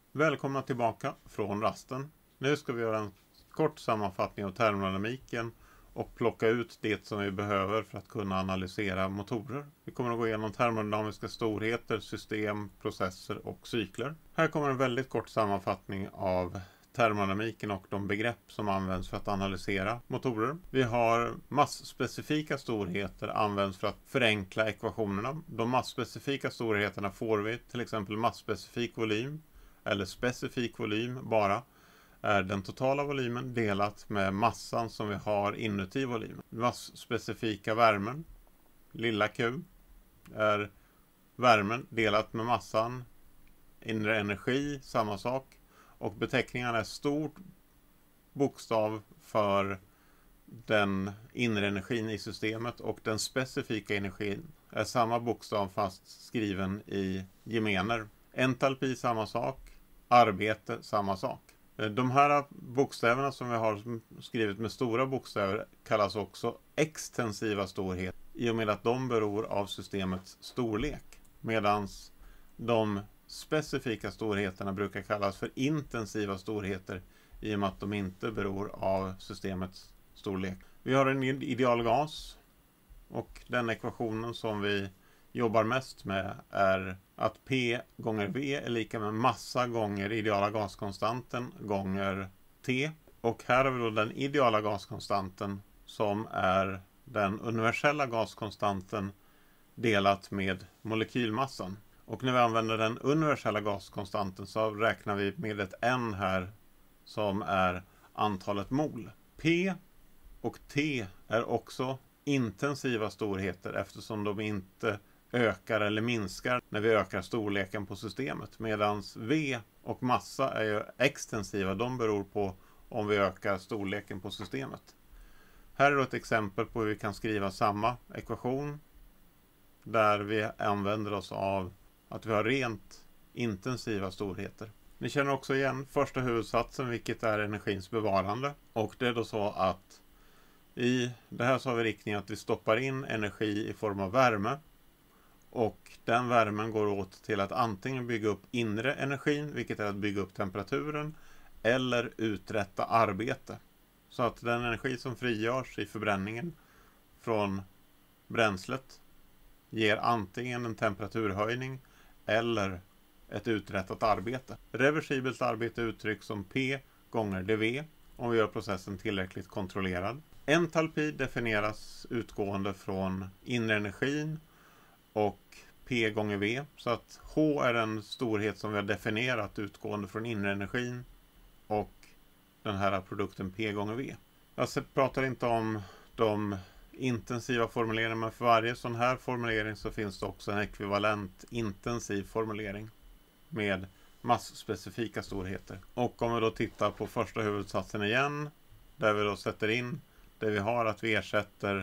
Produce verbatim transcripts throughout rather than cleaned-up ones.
Välkomna tillbaka från rasten. Nu ska vi göra en kort sammanfattning av termodynamiken och plocka ut det som vi behöver för att kunna analysera motorer. Vi kommer att gå igenom termodynamiska storheter, system, processer och cykler. Här kommer en väldigt kort sammanfattning av termodynamiken och de begrepp som används för att analysera motorer. Vi har massspecifika storheter används för att förenkla ekvationerna. De massspecifika storheterna får vi till exempel massspecifik volym eller specifik volym bara är den totala volymen delat med massan som vi har inuti volymen. Massspecifika värmen, lilla q, är värmen delat med massan, inre energi, samma sak. Och beteckningen är stort bokstav för den inre energin i systemet och den specifika energin är samma bokstav fast skriven i gemener. Entalpi samma sak, arbete samma sak. De här bokstäverna som vi har skrivit med stora bokstäver kallas också extensiva storhet i och med att de beror av systemets storlek. Medan de specifika storheterna brukar kallas för intensiva storheter i och med att de inte beror av systemets storlek. Vi har en idealgas och den ekvationen som vi jobbar mest med är att P gånger V är lika med massa gånger ideala gaskonstanten gånger T. Och här har vi då den ideala gaskonstanten som är den universella gaskonstanten delat med molekylmassan. Och när vi använder den universella gaskonstanten så räknar vi med ett N här som är antalet mol. P och T är också intensiva storheter eftersom de inte ökar eller minskar när vi ökar storleken på systemet. Medan V och massa är ju extensiva. De beror på om vi ökar storleken på systemet. Här är då ett exempel på hur vi kan skriva samma ekvation där vi använder oss av att vi har rent intensiva storheter. Ni känner också igen första huvudsatsen, vilket är energins bevarande. Och det är då så att i det här så har vi riktningen att vi stoppar in energi i form av värme. Och den värmen går åt till att antingen bygga upp inre energin, vilket är att bygga upp temperaturen, eller uträtta arbete. Så att den energi som frigörs i förbränningen från bränslet ger antingen en temperaturhöjning eller ett uträttat arbete. Reversibelt arbete uttrycks som P gånger dV om vi gör processen tillräckligt kontrollerad. Entalpi definieras utgående från inre energin och P gånger V. Så att H är den storhet som vi har definierat utgående från inre energin och den här produkten P gånger V. Jag pratar inte om de intensiva formuleringarna, men för varje sån här formulering så finns det också en ekvivalent intensiv formulering med massspecifika storheter. Och om vi då tittar på första huvudsatsen igen, där vi då sätter in det vi har, att vi ersätter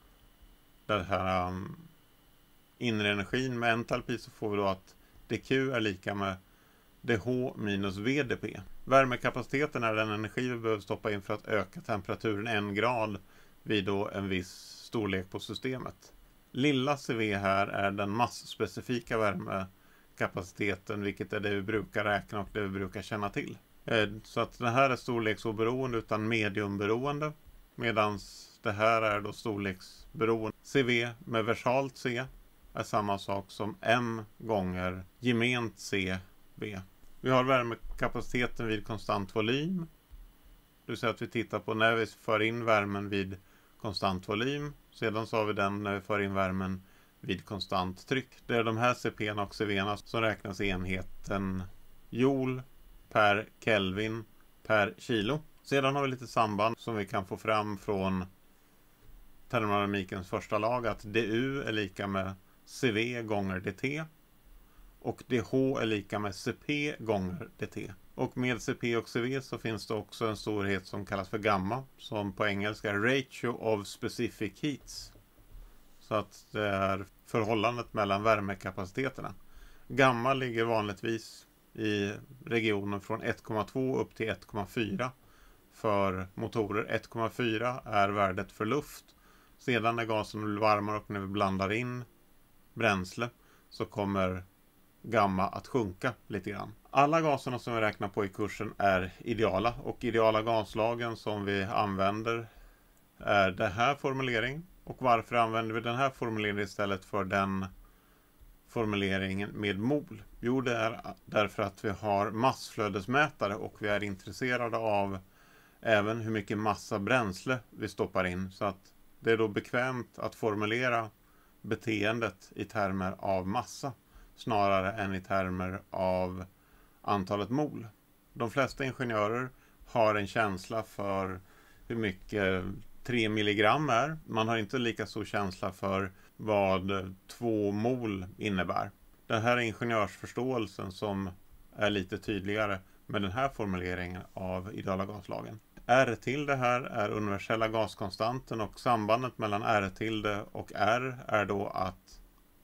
den här um, inre energin med entalpi, så får vi då att dQ är lika med dH minus V dP. Värmekapaciteten är den energi vi behöver stoppa in för att öka temperaturen en grad vid då en viss storlek på systemet. Lilla C V här är den massspecifika värmekapaciteten, vilket är det vi brukar räkna och det vi brukar känna till. Så att det här är storleksoberoende utan mediumberoende, medan det här är då storleksberoende. C V med versalt C är samma sak som M gånger gement C V. Vi har värmekapaciteten vid konstant volym. Det vill säga att vi tittar på när vi för in värmen vid konstant volym. Sedan så har vi den när vi för in värmen vid konstant tryck. Det är de här C P och C V som räknas i enheten joule per Kelvin per kilo. Sedan har vi lite samband som vi kan få fram från termodynamikens första lag, att du är lika med C V gånger dt och dH är lika med C P gånger dt. Och med C P och C V så finns det också en storhet som kallas för gamma, som på engelska är ratio of specific heats. Så att det är förhållandet mellan värmekapaciteterna. Gamma ligger vanligtvis i regionen från ett komma två upp till ett komma fyra för motorer. ett komma fyra är värdet för luft. Sedan när gasen blir varmare och när vi blandar in bränsle så kommer gamma att sjunka lite grann. Alla gaserna som vi räknar på i kursen är ideala, och ideala gaslagen som vi använder är den här formuleringen. Och varför använder vi den här formuleringen istället för den formuleringen med mol? Jo, det är därför att vi har massflödesmätare och vi är intresserade av även hur mycket massa bränsle vi stoppar in. Så att det är då bekvämt att formulera beteendet i termer av massa snarare än i termer av antalet mol. De flesta ingenjörer har en känsla för hur mycket tre milligram är. Man har inte lika stor känsla för vad två mol innebär. Den här ingenjörsförståelsen som är lite tydligare med den här formuleringen av ideala gaslagen. R tilde här är universella gaskonstanten, och sambandet mellan R tilde och R är då att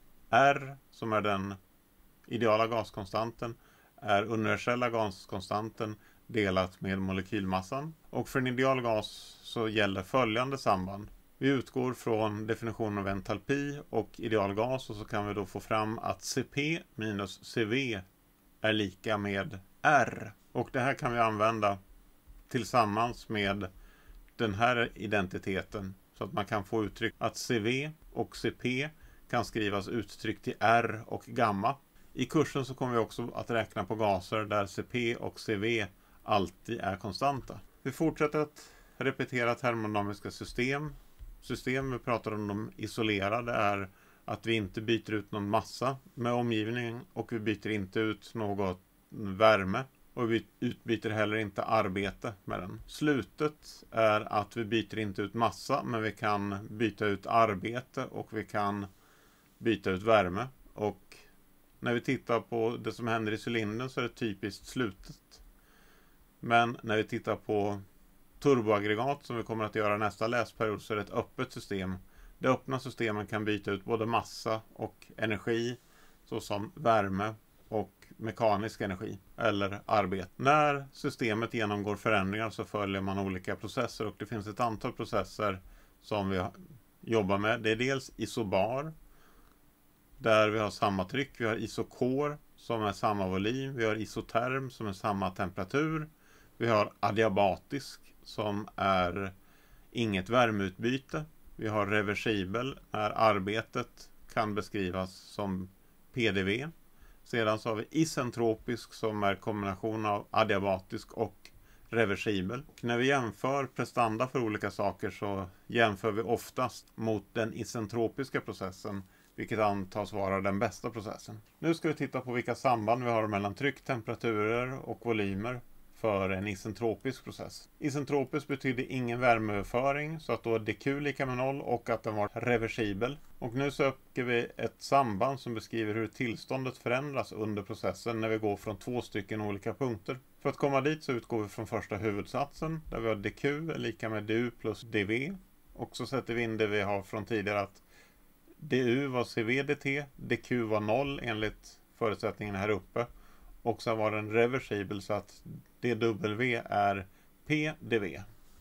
R, som är den ideala gaskonstanten, är universella gaskonstanten delat med molekylmassan. Och för en ideal gas så gäller följande samband. Vi utgår från definitionen av entalpi och ideal gas, och så kan vi då få fram att C P minus C V är lika med R. Och det här kan vi använda tillsammans med den här identiteten, så att man kan få uttryck att C V och C P kan skrivas uttryckt i R och gamma. I kursen så kommer vi också att räkna på gaser där C P och C V alltid är konstanta. Vi fortsätter att repetera termodynamiska system. System vi pratar om de isolerade är att vi inte byter ut någon massa med omgivningen, och vi byter inte ut något värme, och vi utbyter heller inte arbete med den. Slutet är att vi byter inte ut massa, men vi kan byta ut arbete och vi kan byta ut värme. Och när vi tittar på det som händer i cylindern så är det typiskt slutet. Men när vi tittar på turboaggregat som vi kommer att göra nästa läsperiod så är det ett öppet system. Det öppna systemen kan byta ut både massa och energi, såsom värme och mekanisk energi eller arbete. När systemet genomgår förändringar så följer man olika processer, och det finns ett antal processer som vi jobbar med. Det är dels isobar, där vi har samma tryck. Vi har isokor som är samma volym. Vi har isoterm som är samma temperatur. Vi har adiabatisk som är inget värmeutbyte. Vi har reversibel när arbetet kan beskrivas som P D V. Sedan så har vi isentropisk som är kombination av adiabatisk och reversibel. Och när vi jämför prestanda för olika saker så jämför vi oftast mot den isentropiska processen, vilket antas vara den bästa processen. Nu ska vi titta på vilka samband vi har mellan tryck, temperaturer och volymer för en isentropisk process. Isentropisk betyder ingen värmeöverföring, så att då är dq lika med noll och att den var reversibel. Och nu söker vi ett samband som beskriver hur tillståndet förändras under processen när vi går från två stycken olika punkter. För att komma dit så utgår vi från första huvudsatsen där vi har dq är lika med du plus dv. Och så sätter vi in det vi har från tidigare, att du var cv dt, dq var noll enligt förutsättningen här uppe. Och så var den reversibel så att dw är pdv.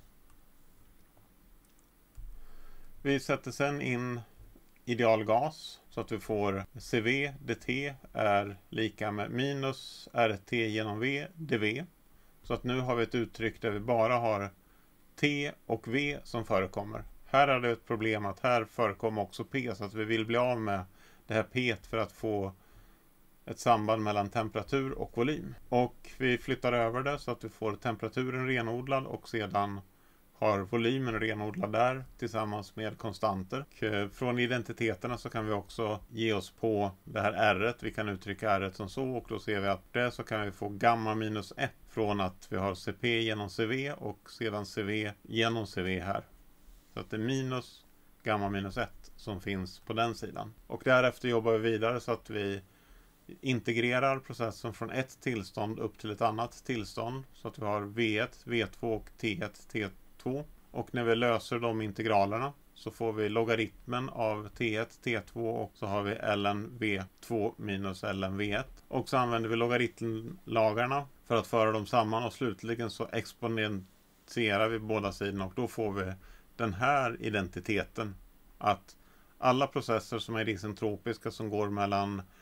Vi sätter sen in idealgas så att vi får cv dt är lika med minus rt genom v dv. Så att nu har vi ett uttryck där vi bara har t och v som förekommer. Här är det ett problem att här förekommer också p, så att vi vill bli av med det här p för att få ett samband mellan temperatur och volym. Och vi flyttar över det så att vi får temperaturen renodlad och sedan har volymen renodlad där tillsammans med konstanter. Och från identiteterna så kan vi också ge oss på det här r. Vi kan uttrycka r som så, och då ser vi att det så kan vi få gamma minus ett från att vi har cp genom cv och sedan cv genom cv här. Så att det är minus gamma minus ett som finns på den sidan. Och därefter jobbar vi vidare så att vi integrerar processen från ett tillstånd upp till ett annat tillstånd, så att vi har v ett, v två och t ett, t två. Och när vi löser de integralerna så får vi logaritmen av t ett, t två och så har vi ln v två minus ln v ett. Och så använder vi logaritmlagarna för att föra dem samman, och slutligen så exponentierar vi båda sidorna, och då får vi den här identiteten att alla processer som är isentropiska som går mellan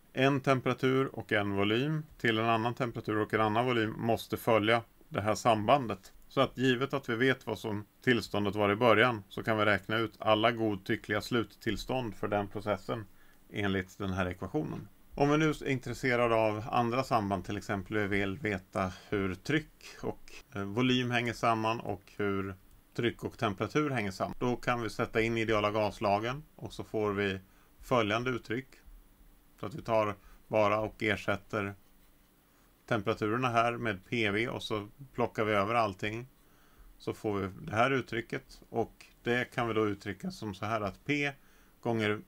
en temperatur och en volym till en annan temperatur och en annan volym måste följa det här sambandet. Så att givet att vi vet vad som tillståndet var i början så kan vi räkna ut alla godtyckliga sluttillstånd för den processen enligt den här ekvationen. Om vi nu är intresserade av andra samband, till exempel vi vill veta hur tryck och volym hänger samman och hur tryck och temperatur hänger samman. Då kan vi sätta in ideala gaslagen och så får vi följande uttryck. Så att vi tar bara och ersätter temperaturerna här med P V och så plockar vi över allting. Så får vi det här uttrycket och det kan vi då uttrycka som så här att P gånger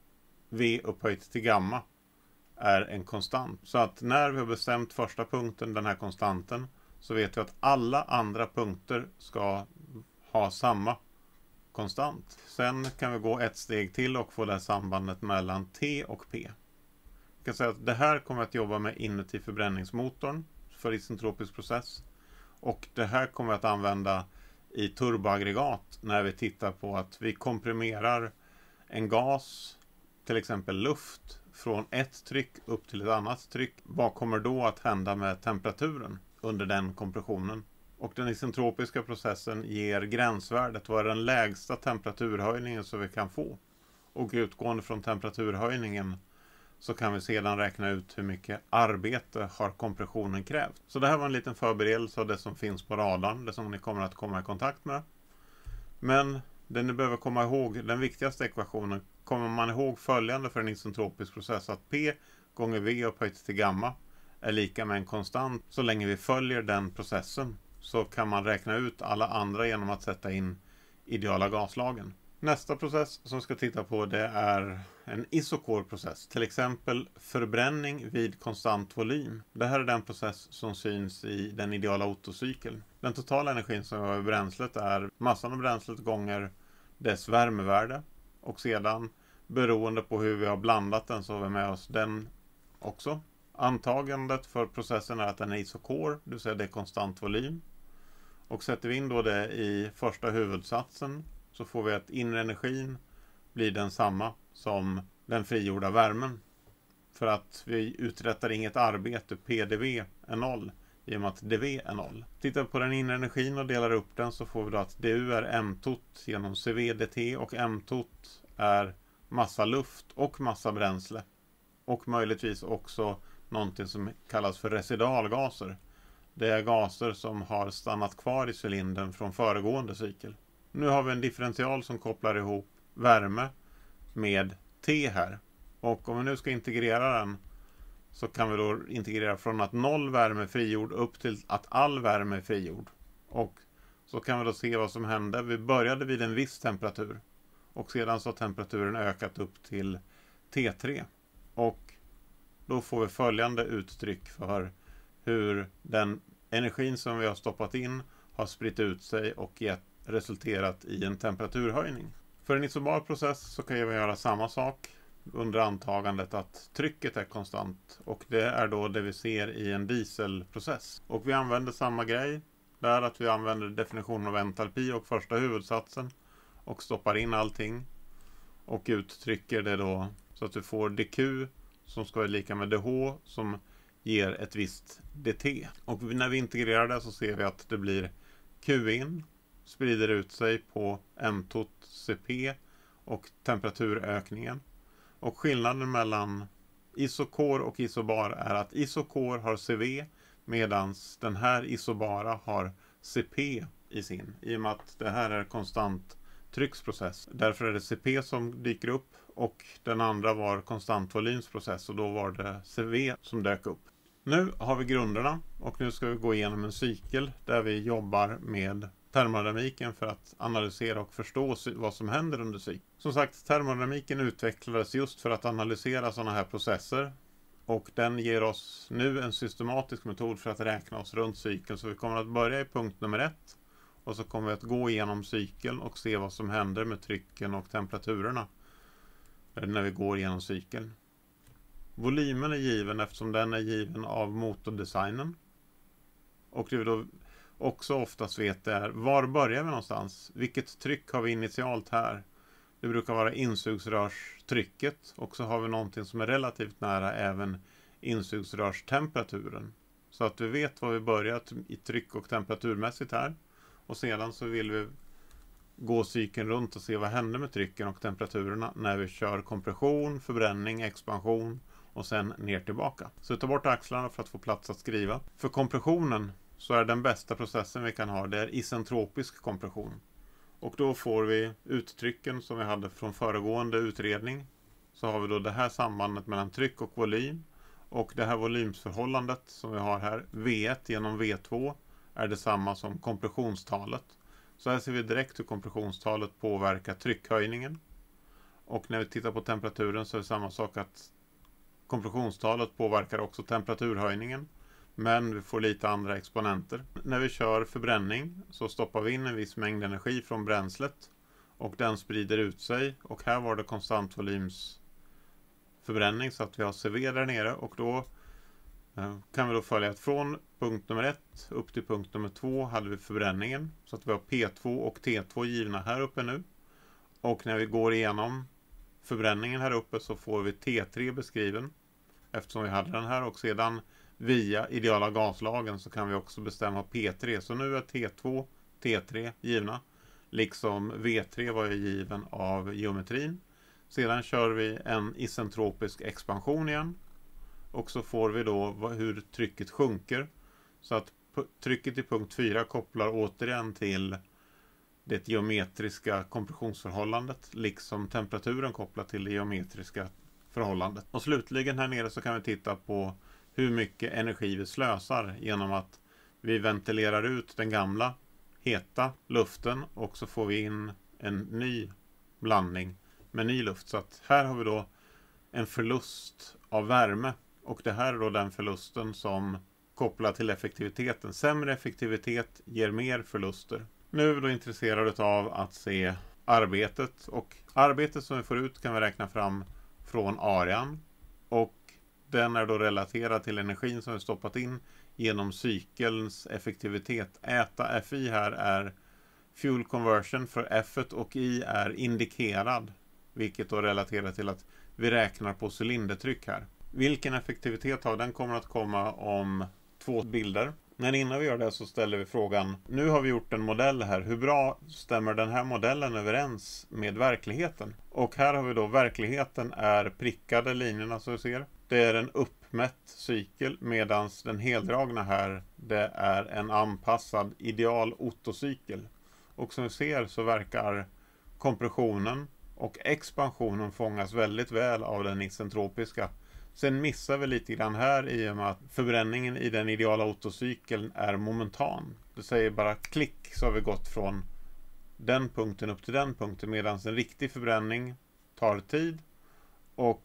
V upphöjt till gamma är en konstant. Så att när vi har bestämt första punkten, den här konstanten, så vet vi att alla andra punkter ska ha samma konstant. Sen kan vi gå ett steg till och få det här sambandet mellan T och P. Jag kan säga att det här kommer att jobba med inuti förbränningsmotorn för isentropisk process. Och det här kommer att använda i turboaggregat när vi tittar på att vi komprimerar en gas, till exempel luft, från ett tryck upp till ett annat tryck. Vad kommer då att hända med temperaturen under den kompressionen? Och den isentropiska processen ger gränsvärdet. Vad är den lägsta temperaturhöjningen som vi kan få? Och utgående från temperaturhöjningen så kan vi sedan räkna ut hur mycket arbete har kompressionen krävt. Så det här var en liten förberedelse av det som finns på radarn, det som ni kommer att komma i kontakt med. Men det ni behöver komma ihåg, den viktigaste ekvationen, kommer man ihåg följande för en isentropisk process, att P gånger V upphöjt till gamma är lika med en konstant. Så länge vi följer den processen så kan man räkna ut alla andra genom att sätta in ideala gaslagen. Nästa process som vi ska titta på, det är en isokorprocess. Till exempel förbränning vid konstant volym. Det här är den process som syns i den ideala Otto-cykeln. Den totala energin som vi har i bränslet är massan av bränslet gånger dess värmevärde. Och sedan, beroende på hur vi har blandat den, så har vi med oss den också. Antagandet för processen är att den är isokor, det vill säga det är konstant volym. Och sätter vi in då det i första huvudsatsen så får vi att inre energin blir densamma som den frigjorda värmen. För att vi uträttar inget arbete, P d V är noll, i och med att dV är noll. Tittar vi på den inre energin och delar upp den så får vi då att du är mtot genom C V dt och mtot är massa luft och massa bränsle. Och möjligtvis också någonting som kallas för residualgaser. Det är gaser som har stannat kvar i cylindern från föregående cykel. Nu har vi en differential som kopplar ihop värme med T här. Och om vi nu ska integrera den så kan vi då integrera från att noll värme är frigjord upp till att all värme är frigjord. Och så kan vi då se vad som hände. Vi började vid en viss temperatur och sedan så har temperaturen ökat upp till T tre. Och då får vi följande uttryck för hur den energin som vi har stoppat in har spritt ut sig och gett resulterat i en temperaturhöjning. För en isobar process så kan vi göra samma sak under antagandet att trycket är konstant, och det är då det vi ser i en dieselprocess. Och vi använder samma grej där, att vi använder definitionen av entalpi och första huvudsatsen och stoppar in allting och uttrycker det då så att vi får dq som ska vara lika med dh som ger ett visst dt. Och när vi integrerar det så ser vi att det blir q in sprider ut sig på mtot cp och temperaturökningen. Och skillnaden mellan isokor och isobar är att isokor har C V medan den här isobara har C P i sin. I och med att det här är konstant trycksprocess. Därför är det C P som dyker upp och den andra var konstant volymsprocess och då var det C V som dök upp. Nu har vi grunderna och nu ska vi gå igenom en cykel där vi jobbar med termodynamiken för att analysera och förstå vad som händer under cykeln. Som sagt, termodynamiken utvecklades just för att analysera sådana här processer, och den ger oss nu en systematisk metod för att räkna oss runt cykeln. Så vi kommer att börja i punkt nummer ett och så kommer vi att gå igenom cykeln och se vad som händer med trycken och temperaturerna när vi går igenom cykeln. Volymen är given eftersom den är given av motordesignen. Och det vi då också oftast vet är, var börjar vi någonstans? Vilket tryck har vi initialt här? Det brukar vara insugsrörstrycket, och så har vi någonting som är relativt nära även insugsrörstemperaturen. Så att vi vet vad vi börjat i tryck- och temperaturmässigt här. Och sedan så vill vi gå cykeln runt och se vad händer med trycken och temperaturerna när vi kör kompression, förbränning, expansion och sen ner tillbaka. Så ta bort axlarna för att få plats att skriva. För kompressionen så är den bästa processen vi kan ha, det är isentropisk kompression. Och då får vi uttrycken som vi hade från föregående utredning. Så har vi då det här sambandet mellan tryck och volym. Och det här volymsförhållandet som vi har här, V ett genom V två, är detsamma som kompressionstalet. Så här ser vi direkt hur kompressionstalet påverkar tryckhöjningen. Och när vi tittar på temperaturen så är det samma sak, att kompressionstalet påverkar också temperaturhöjningen. Men vi får lite andra exponenter. När vi kör förbränning så stoppar vi in en viss mängd energi från bränslet. Och den sprider ut sig. Och här var det konstant volymsförbränning så att vi har C V där nere. Och då kan vi då följa att från punkt nummer ett upp till punkt nummer två hade vi förbränningen. Så att vi har P två och T två givna här uppe nu. Och när vi går igenom förbränningen här uppe så får vi T tre beskriven. Eftersom vi hade den här, och sedan via ideala gaslagen så kan vi också bestämma P tre. Så nu är T två, T tre givna. Liksom V tre var ju given av geometrin. Sedan kör vi en isentropisk expansion igen. Och så får vi då hur trycket sjunker. Så att trycket i punkt fyra kopplar återigen till det geometriska kompressionsförhållandet. Liksom temperaturen kopplar till det geometriska förhållandet. Och slutligen här nere så kan vi titta på hur mycket energi vi slösar genom att vi ventilerar ut den gamla heta luften och så får vi in en ny blandning med ny luft. Så att här har vi då en förlust av värme, och det här är då den förlusten som kopplar till effektiviteten. Sämre effektivitet ger mer förluster. Nu är vi då intresserade av att se arbetet, och arbetet som vi får ut kan vi räkna fram från arean, och den är då relaterad till energin som vi stoppat in genom cykelns effektivitet. Äta Fi här är fuel conversion, för F och I är indikerad, vilket då relaterar till att vi räknar på cylindertryck här. Vilken effektivitet har den kommer att komma om två bilder. Men innan vi gör det så ställer vi frågan, nu har vi gjort en modell här, hur bra stämmer den här modellen överens med verkligheten? Och här har vi då verkligheten är prickade linjerna som vi ser. Det är en uppmätt cykel, medan den heldragna här, det är en anpassad ideal Otto-cykel. Och som vi ser så verkar kompressionen och expansionen fångas väldigt väl av den isentropiska. Sen missar vi lite grann här i och med att förbränningen i den ideala Otto-cykeln är momentan. Det säger bara klick så har vi gått från den punkten upp till den punkten, medan en riktig förbränning tar tid och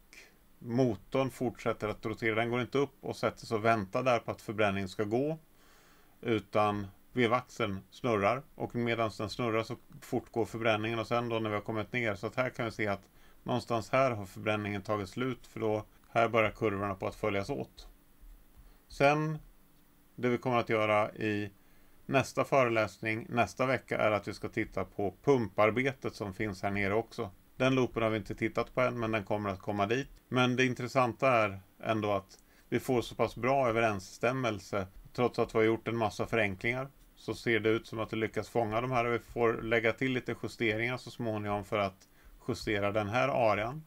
motorn fortsätter att rotera. Den går inte upp och sätter sig och väntar där på att förbränningen ska gå, utan vevaxeln snurrar, och medan den snurrar så fortgår förbränningen, och sen då när vi har kommit ner, så att här kan vi se att någonstans här har förbränningen tagit slut, för då här börjar kurvorna på att följas åt. Sen, det vi kommer att göra i nästa föreläsning nästa vecka är att vi ska titta på pumparbetet som finns här nere också. Den loopen har vi inte tittat på än, men den kommer att komma dit. Men det intressanta är ändå att vi får så pass bra överensstämmelse. Trots att vi har gjort en massa förenklingar så ser det ut som att vi lyckas fånga de här, och vi får lägga till lite justeringar så småningom för att justera den här arean.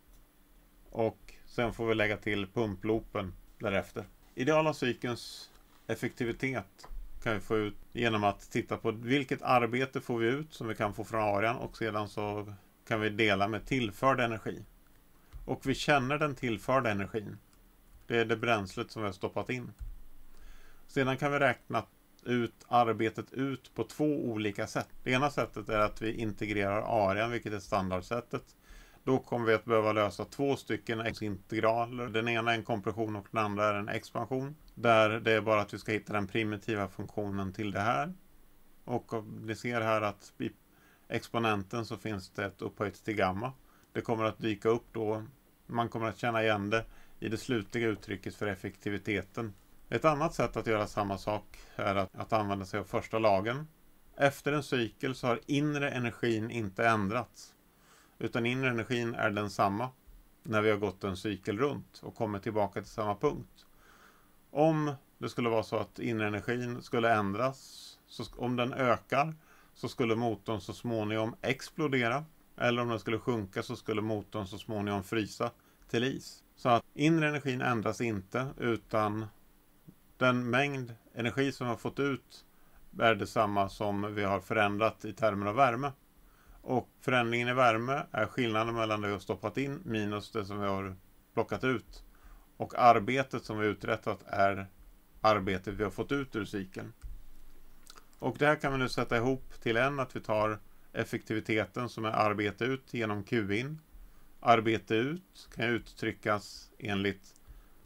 Och sen får vi lägga till pumploopen därefter. Ideala cykelns effektivitet kan vi få ut genom att titta på vilket arbete får vi ut som vi kan få från arean, och sedan så kan vi dela med tillförd energi. Och vi känner den tillförda energin. Det är det bränslet som vi har stoppat in. Sedan kan vi räkna ut arbetet ut på två olika sätt. Det ena sättet är att vi integrerar arean, vilket är standardsättet. Då kommer vi att behöva lösa två stycken integraler. Den ena är en kompression och den andra är en expansion. Där det är bara att vi ska hitta den primitiva funktionen till det här. Och ni ser här att i exponenten så finns det ett upphöjt till gamma. Det kommer att dyka upp då. Man kommer att känna igen det i det slutliga uttrycket för effektiviteten. Ett annat sätt att göra samma sak är att, att använda sig av första lagen. Efter en cykel så har inre energin inte ändrats. utan inre energin är densamma när vi har gått en cykel runt och kommer tillbaka till samma punkt. Om det skulle vara så att inre energin skulle ändras, så om den ökar så skulle motorn så småningom explodera, eller om den skulle sjunka så skulle motorn så småningom frysa till is. Så att inre energin ändras inte, utan den mängd energi som vi har fått ut är detsamma som vi har förändrat i termer av värme. Och förändringen i värme är skillnaden mellan det vi har stoppat in minus det som vi har plockat ut. Och arbetet som vi har uträttat är arbetet vi har fått ut ur cykeln. Och det här kan vi nu sätta ihop till en, att vi tar effektiviteten som är arbete ut genom Q in. Arbete ut kan uttryckas enligt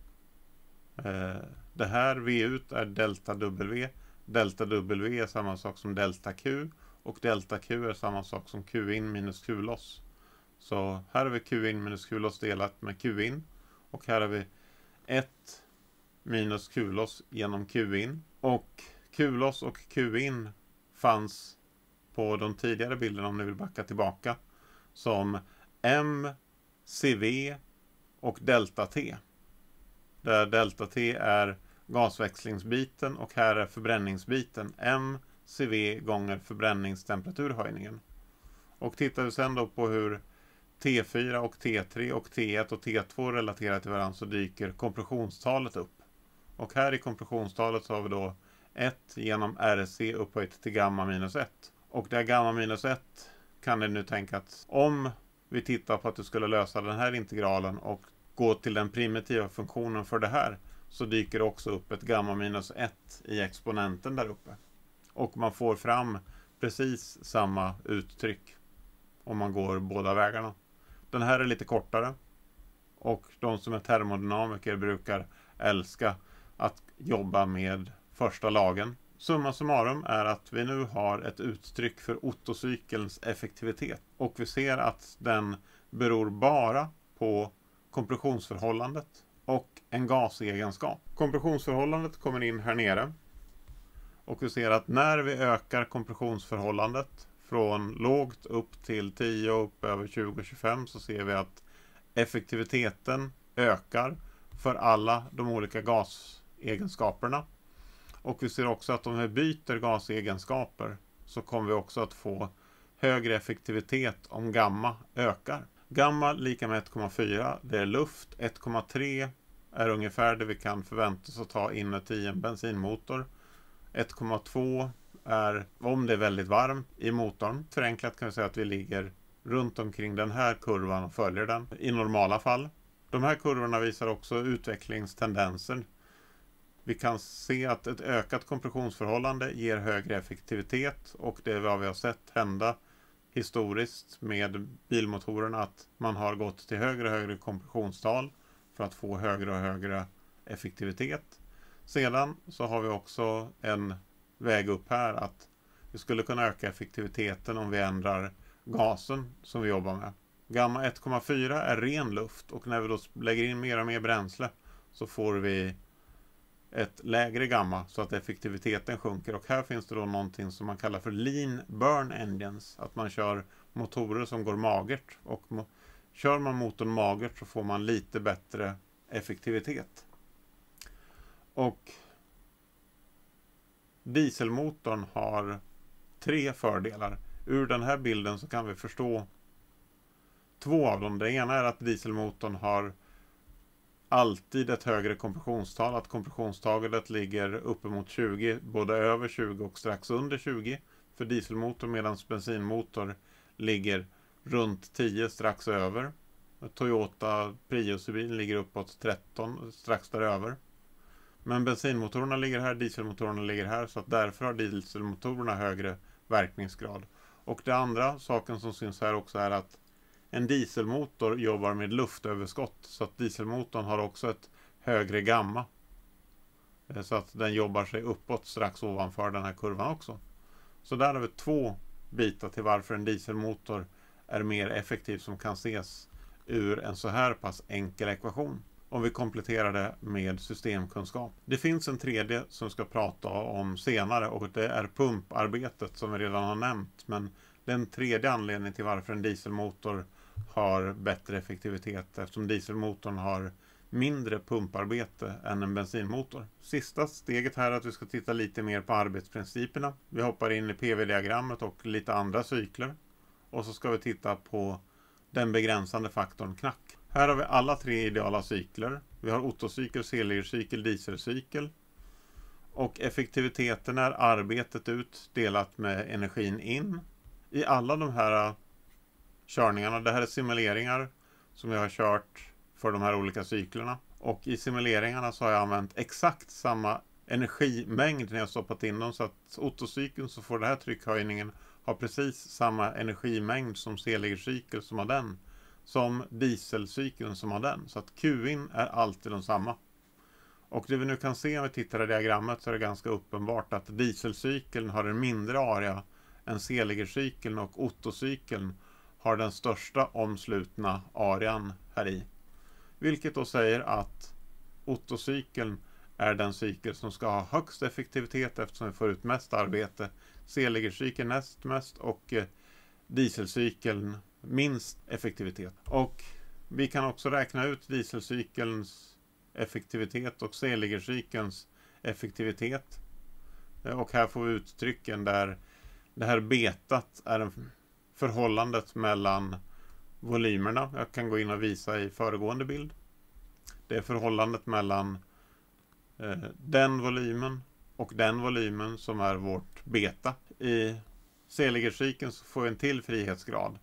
eh, det här. V ut är delta W. Delta W är samma sak som delta Q. Och delta Q är samma sak som Q in minus Q loss. Så här har vi Q in minus Q loss delat med Q in. Och här har vi ett minus Q loss genom Q in. Och Q loss och Q in fanns på de tidigare bilderna, om ni vill backa tillbaka, som M, C V och delta T. Där delta T är gasväxlingsbiten och här är förbränningsbiten. M, C V gånger förbränningstemperaturhöjningen. Och tittar vi sedan då på hur T fyra och T tre och T ett och T två relaterar till varandra, så dyker kompressionstalet upp. Och här i kompressionstalet så har vi då ett genom R C upphöjt till gamma minus ett. Och det här gamma minus ett kan ni nu tänka att om vi tittar på att du skulle lösa den här integralen och gå till den primitiva funktionen för det här, så dyker det också upp ett gamma minus ett i exponenten där uppe. Och man får fram precis samma uttryck om man går båda vägarna. Den här är lite kortare, och de som är termodynamiker brukar älska att jobba med första lagen. Summa summarum är att vi nu har ett uttryck för Otto-cykelns effektivitet. Och vi ser att den beror bara på kompressionsförhållandet och en gasegenskap. Kompressionsförhållandet kommer in här nere. Och vi ser att när vi ökar kompressionsförhållandet från lågt upp till tio och upp över tjugo tjugofem, så ser vi att effektiviteten ökar för alla de olika gasegenskaperna. Och vi ser också att om vi byter gasegenskaper så kommer vi också att få högre effektivitet om gamma ökar. Gamma lika med ett komma fyra, det är luft. ett komma tre är ungefär det vi kan förvänta oss att ta inuti en bensinmotor. ett komma två är om det är väldigt varmt i motorn. Förenklat kan vi säga att vi ligger runt omkring den här kurvan och följer den i normala fall. De här kurvorna visar också utvecklingstendenser. Vi kan se att ett ökat kompressionsförhållande ger högre effektivitet, och det är vad vi har sett hända historiskt med bilmotorerna, att man har gått till högre och högre kompressionstal för att få högre och högre effektivitet. Sedan så har vi också en väg upp här, att vi skulle kunna öka effektiviteten om vi ändrar gasen som vi jobbar med. Gamma ett komma fyra är ren luft, och när vi då lägger in mer och mer bränsle så får vi ett lägre gamma så att effektiviteten sjunker. Och här finns det då någonting som man kallar för lean burn engines, att man kör motorer som går magert, och mo- kör man motorn magert så får man lite bättre effektivitet. Och dieselmotorn har tre fördelar. Ur den här bilden så kan vi förstå två av dem. Det ena är att dieselmotorn har alltid ett högre kompressionstal, att kompressionstalet ligger uppemot tjugo, både över tjugo och strax under tjugo för dieselmotor, medan bensinmotor ligger runt tio, strax över. Toyota Prius-bilen ligger uppåt tretton, strax däröver. Men bensinmotorerna ligger här, dieselmotorerna ligger här, så att därför har dieselmotorerna högre verkningsgrad. Och det andra saken som syns här också är att en dieselmotor jobbar med luftöverskott, så att dieselmotorn har också ett högre gamma. Så att den jobbar sig uppåt strax ovanför den här kurvan också. Så där har vi två bitar till varför en dieselmotor är mer effektiv, som kan ses ur en så här pass enkel ekvation. Om vi kompletterar det med systemkunskap. Det finns en tredje som vi ska prata om senare, och det är pumparbetet som vi redan har nämnt. Men den tredje anledningen till varför en dieselmotor har bättre effektivitet eftersom dieselmotorn har mindre pumparbete än en bensinmotor. Sista steget här är att vi ska titta lite mer på arbetsprinciperna. Vi hoppar in i P V-diagrammet och lite andra cykler. Och så ska vi titta på den begränsande faktorn knack. Här har vi alla tre ideala cykler. Vi har Otto-cykel, Seeliger-cykel, dieselcykel. Och effektiviteten är arbetet ut delat med energin in. I alla de här körningarna, det här är simuleringar som jag har kört för de här olika cyklerna. Och i simuleringarna så har jag använt exakt samma energimängd när jag stoppat in dem. Så att Otto-cykeln så får den här tryckhöjningen ha precis samma energimängd som Seeliger-cykel som har den. Som dieselcykeln som har den. Så att Q in är alltid de samma. Och det vi nu kan se om vi tittar i diagrammet så är det ganska uppenbart att dieselcykeln har en mindre area än Seeliger-cykeln och Otto-cykeln har den största omslutna arean här i. Vilket då säger att Otto-cykeln är den cykel som ska ha högst effektivitet eftersom vi får ut mest arbete. Seeliger-cykeln näst mest och eh, dieselcykeln minst effektivitet. Och vi kan också räkna ut dieselcykelns effektivitet och Seeliger-cykelns effektivitet. Och här får vi uttrycken där det här betat är en förhållandet mellan volymerna. Jag kan gå in och visa i föregående bild. Det är förhållandet mellan eh, den volymen och den volymen som är vårt beta. I Seeliger-cykeln så får vi en till frihetsgrad.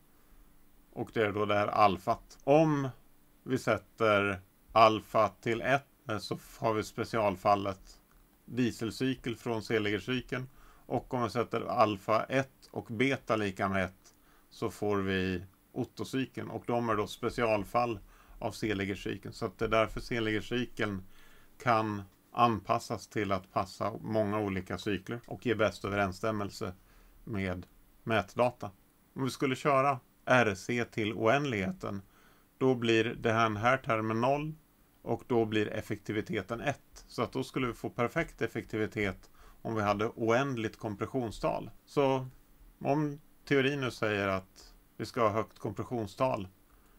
Och det är då det här alfat. Om vi sätter alfa till ett så har vi specialfallet dieselcykel från Seeliger-cykeln. Och om vi sätter alfa ett och beta lika med ett så får vi Otto-cykeln. Och de är då specialfall av Seeliger-cykeln. Så att det är därför Seeliger-cykeln kan anpassas till att passa många olika cykler och ge bäst överensstämmelse med mätdata. Om vi skulle köra R C till oändligheten då blir det här, den här termen noll och då blir effektiviteten ett. Så att då skulle vi få perfekt effektivitet om vi hade oändligt kompressionstal. Så om teorin nu säger att vi ska ha högt kompressionstal,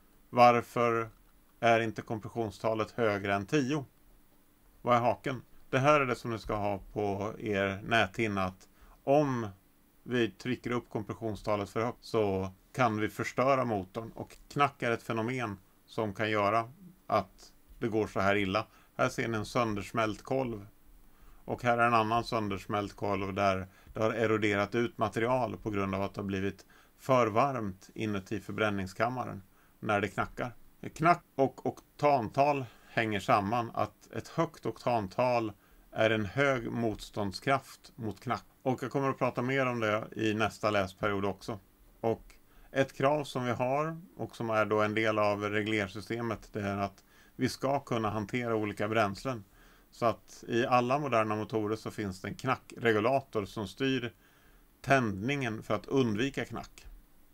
varför är inte kompressionstalet högre än tio? Vad är haken? Det här är det som ni ska ha på er näthinna, att om vi trycker upp kompressionstalet för högt så kan vi förstöra motorn. Och knack är ett fenomen som kan göra att det går så här illa. Här ser ni en söndersmält kolv. Och här är en annan söndersmält kolv där det har eroderat ut material på grund av att det har blivit för varmt inuti förbränningskammaren när det knackar. Knack och oktantal hänger samman, att ett högt oktantal är en hög motståndskraft mot knack. Och jag kommer att prata mer om det i nästa läsperiod också. Och ett krav som vi har och som är då en del av reglersystemet, det är att vi ska kunna hantera olika bränslen. Så att i alla moderna motorer så finns det en knackregulator som styr tändningen för att undvika knack.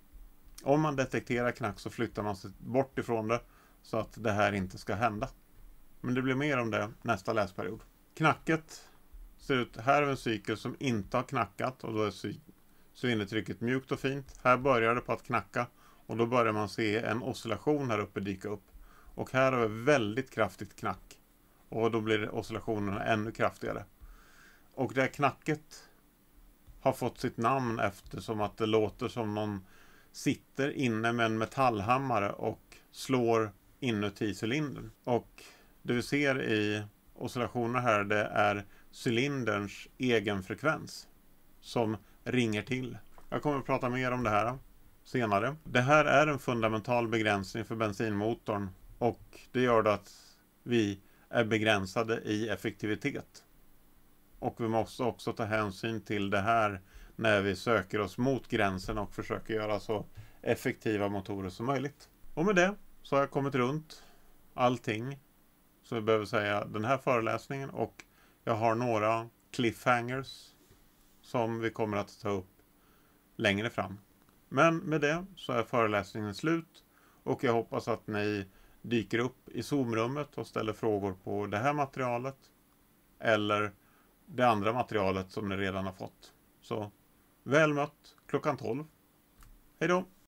Om man detekterar knack så flyttar man sig bort ifrån det så att det här inte ska hända. Men det blir mer om det nästa läsperiod. Knacket ser ut, här är en cykel som inte har knackat och då är cylindertrycket mjukt och fint. Här börjar det på att knacka och då börjar man se en oscillation här uppe dyka upp. Och här har vi väldigt kraftigt knack och då blir oscillationerna ännu kraftigare. Och det här knacket har fått sitt namn eftersom att det låter som någon sitter inne med en metallhammare och slår inuti cylindern. Och det vi ser i oscillationer här, det är cylinderns egen frekvens som ringer till. Jag kommer att prata mer om det här senare. Det här är en fundamental begränsning för bensinmotorn och det gör det att vi är begränsade i effektivitet. Och vi måste också ta hänsyn till det här när vi söker oss mot gränsen och försöker göra så effektiva motorer som möjligt. Och med det så har jag kommit runt allting så vi behöver säga den här föreläsningen, och jag har några cliffhangers som vi kommer att ta upp längre fram. Men med det så är föreläsningen slut och jag hoppas att ni dyker upp i Zoom-rummet och ställer frågor på det här materialet eller det andra materialet som ni redan har fått. Så väl mött klockan tolv. Hej då!